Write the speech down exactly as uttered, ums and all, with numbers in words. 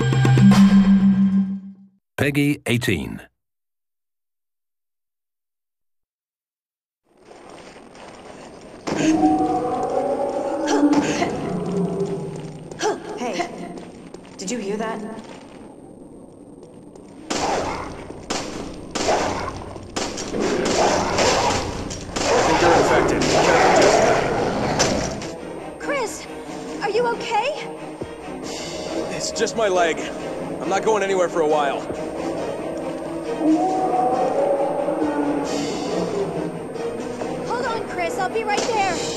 Peggy eighteen. Hey, did you hear that? I think you're infected. Chris, are you okay? It's just my leg. I'm not going anywhere for a while. Hold on, Chris, I'll be right there.